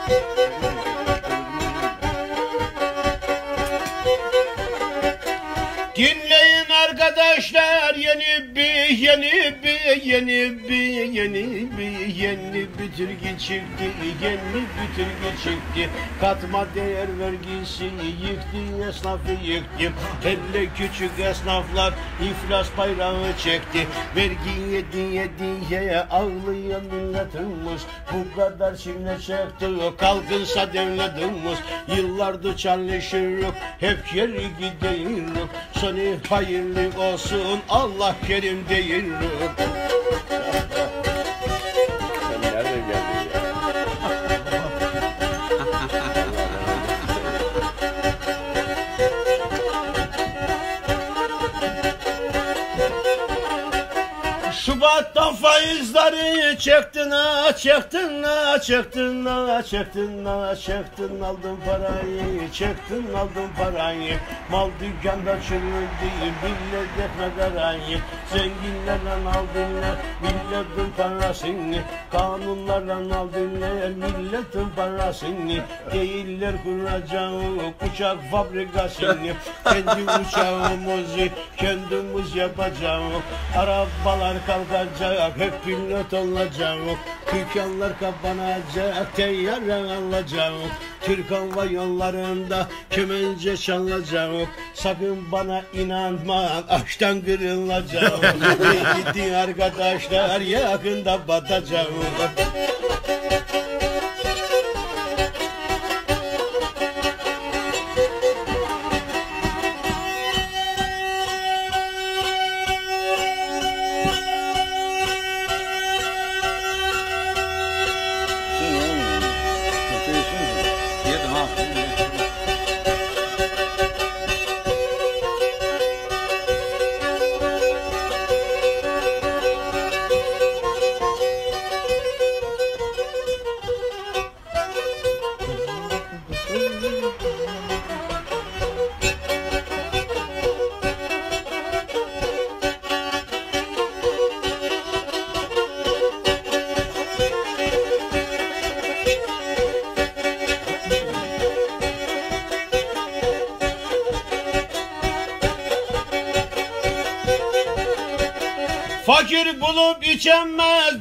Dinleyin arkadaşlar, yeni bir türkü çıktı, yeni bir türkü çıktı. Katma değer vergisi yıktı, esnafı yıktı. Hele küçük esnaflar iflas bayrağı çekti. Vergi diye ağlayan milletimiz, bu kadar çile çekti. Kalkınsa devletimiz, yıllardır çalışırız, hep geri gidiyoruz. Sonu hayırlı olsun, Allah kerim değil. Sen nereden geldin ya? Şubat'tan faizleri çektin aldın parayı, mal dükkanda çürüdü, millet ekmek arayı, zenginlerden aldınlar milletin parasını, kanunlardan aldınlar milletin parasını, değiller kuracağım uçak fabrikasını, kendi uçağımızı kendimiz yapacağız, arabalar kalkacak, hep pilot olacak, dükkanlar kapanacak, teyyare alacak, Türk Hava Yolları'nda kemence çalacak, sakın bana inanma, açtan kırılacak, gitti arkadaşlar, yakında batacak. Fakir bulup içemez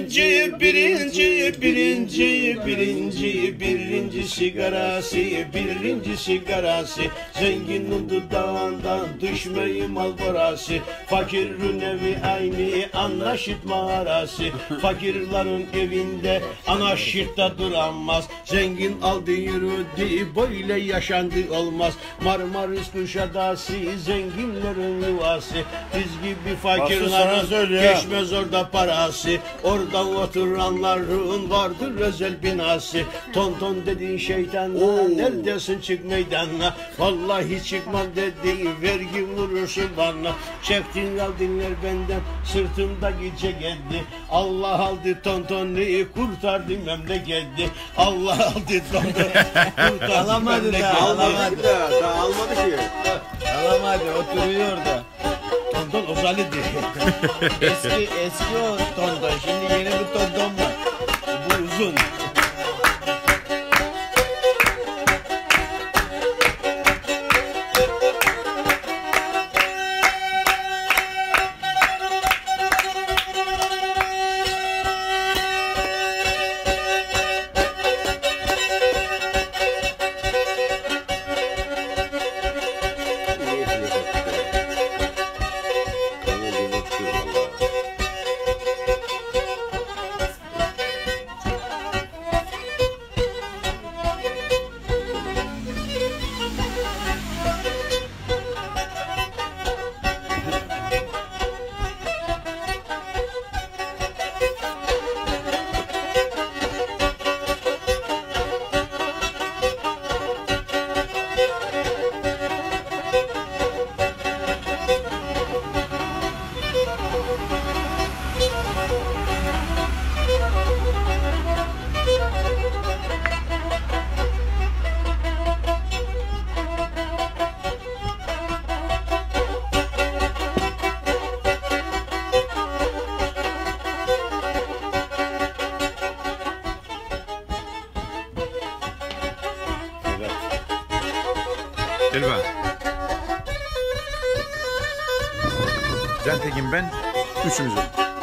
birinci sigarası, zenginin dudağından düşmeyi mal parası, fakirin evi aynı anlaşıt mağarası, fakirlerin evinde anarşitta duramaz, zengin aldı yürüdü böyle yaşandı olmaz, Marmaris Kuşadası zenginlerin yuvası, biz gibi fakirlerin geçmez orada parası, orada oturanların vardır özel binası, tonton dediğin şeytanla neredesin çık meydana, vallahi çıkmam dedi vergi vurursun bana, çektin aldınlar benden sırtımda gece geldi, Allah aldı tontonu kurtardı memleketi, Allah aldı tontonu kurtardı alamadı da alamadı Daha almadı ki. alamadı oturuyor da. Tonton Ozali diye. Eski o tonton, şimdi yeni bir tonton var. Bu uzun. Elva. Can Tekin ben. Üçümüzün.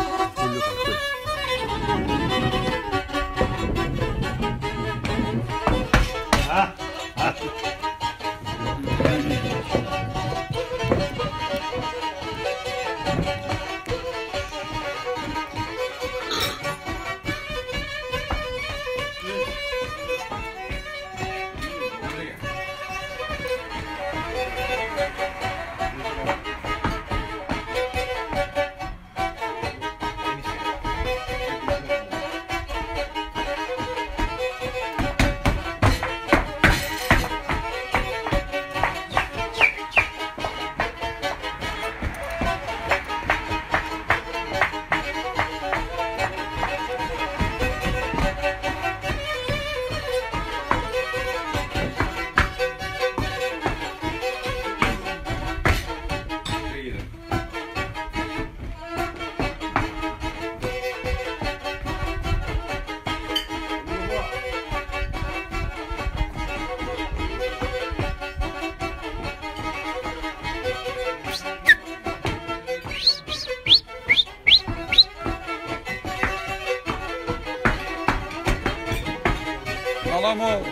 Alamo.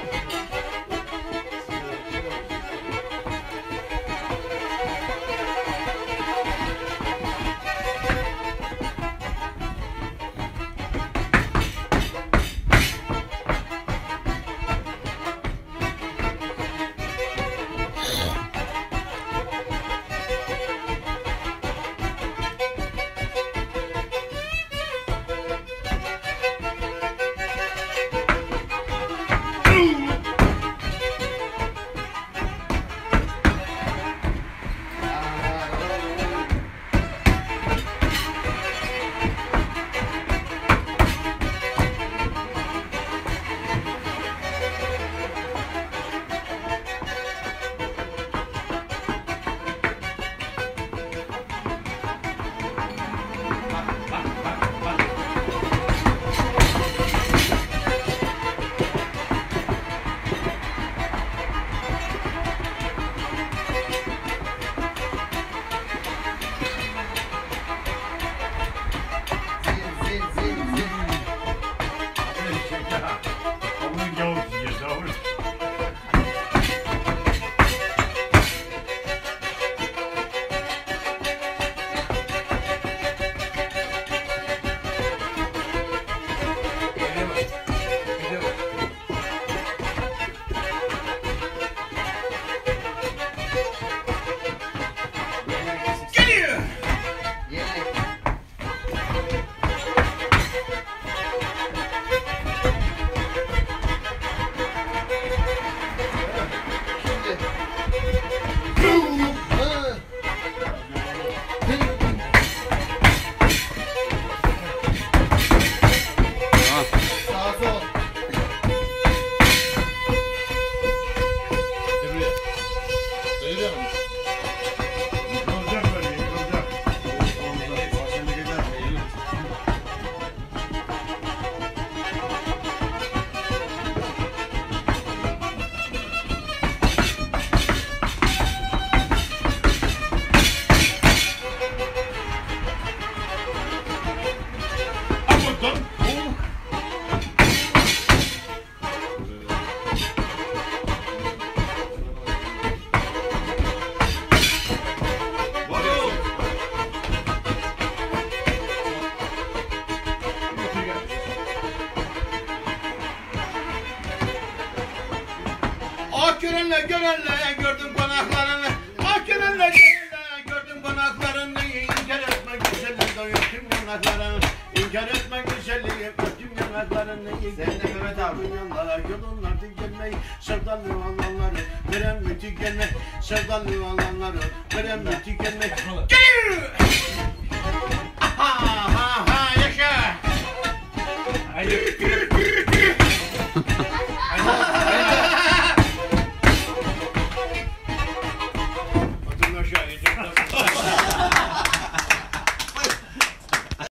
Görenle gördüm konaklarını. Ah görenle gördüm konaklarını. İnkar etme güzelliği öptüm yanaklarını. İnkar etme güzelliği öptüm yanaklarını. Sen de Mehmet abi. Yolunlar tükenmeyi sevdalı olanları. Veren mi tükenmek sevdalı olanları. Veren mi tükenmek. Geliyor.